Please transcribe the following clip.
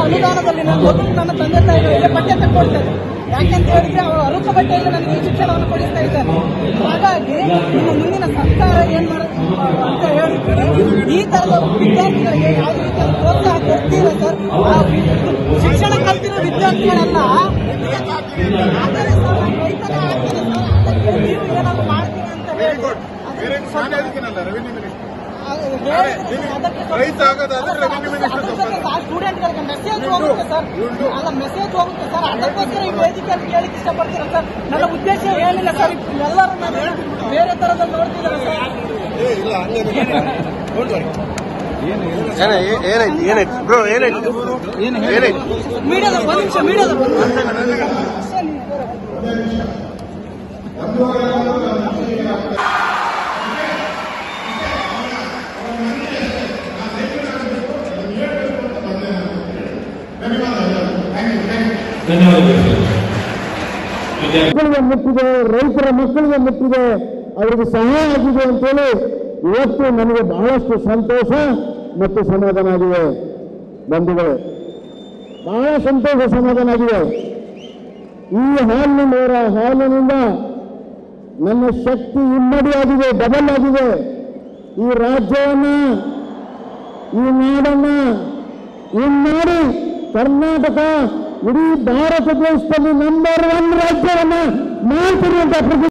ಅನುದಾನದಲ್ಲಿ ನನ್ನ ಮಗು ನನ್ನ ತಂದೆ ತಾಯಿಗಳಿಗೆ ಬಟ್ಟೆ ತಕ್ಕೊಳ್ತಾರೆ. ಯಾಕೆಂತ ಹೇಳಿದ್ರೆ ಅವರು ಅಲ್ಪ ಬಟ್ಟೆಯಲ್ಲಿ ನನಗೆ ಈ ಶಿಕ್ಷಣವನ್ನು ಕೊಡಿಸ್ತಾ ಇದ್ದಾರೆ. ಹಾಗಾಗಿ ಇನ್ನು ಮುಂದಿನ ಸರ್ಕಾರ ಏನ್ ಅಂತ ಹೇಳಿದ್ರೆ ಈ ತರದ ವಿದ್ಯಾರ್ಥಿಗಳಿಗೆ ಯಾವುದೇ ರೀತಿಯ ಪ್ರೋತ್ಸಾಹ ಕೊಡ್ತೀರ ಸರ್. ಶಿಕ್ಷಣ ಕಲ್ತಿರೋ ವಿದ್ಯಾರ್ಥಿಗಳೆಲ್ಲ ರೈತರ ನೀವು ಏನಾದ್ರು ಮಾಡ್ತೀನಿ ಅಂತ ಹೇಳಿ ಸ್ಟೂಡೆಂಟ್ಗಳಿಗೆ ಮೆಸೇಜ್ ಹೋಗುತ್ತೆ ಸರ್. ಅಲ್ಲ ಮೆಸೇಜ್ ಹೋಗುತ್ತೆ ಸರ್. ಅದಕ್ಕೋಸ್ಕರ ಈ ವೇದಿಕೆಯನ್ನು ಕೇಳಲಿಕ್ಕೆ ಇಷ್ಟಪಡ್ತೀರಾ ಸರ್. ನನ್ನ ಉದ್ದೇಶ ಏನಿಲ್ಲ ಸರ್. ಎಲ್ಲರೂ ಬೇರೆ ತರದಲ್ಲಿ ನೋಡ್ತಿದ್ದಾರೆ ಸರ್. ಮೀಡಿಯಾದ ಒಂದು ನಿಮಿಷ ಮೀಡಿಯಾದ ಮಕ್ಕಳಿಗೆ ಮುಟ್ಟಿದೆ, ರೈತರ ಮಕ್ಕಳಿಗೆ ಮುಟ್ಟಿದೆ, ಅವರಿಗೆ ಸಹಾಯ ಆಗಿದೆ ಅಂತೇಳಿ ಇವತ್ತು ನನಗೆ ಬಹಳಷ್ಟು ಸಂತೋಷ ಮತ್ತು ಸಮಾಧಾನ ಆಗಿದೆ. ಬಂಧುಗಳು, ಬಹಳ ಸಂತೋಷ ಸಮಾಧಾನ ಆಗಿದೆ. ಈ ಹಾಲಿನಿಂದ ನನ್ನ ಶಕ್ತಿ ಇಮ್ಮಡಿ ಆಗಿದೆ, ಡಬಲ್ ಆಗಿದೆ. ಈ ರಾಜ್ಯವನ್ನ, ಈ ನಾಡನ್ನ, ಈ ನಾಡು ಕರ್ನಾಟಕ ಇಡೀ ಭಾರತ ದೇಶದಲ್ಲಿ ನಂಬರ್ 1 ರಾಜ್ಯವನ್ನ ಮಾಡ್ತಿರುವಂತಹ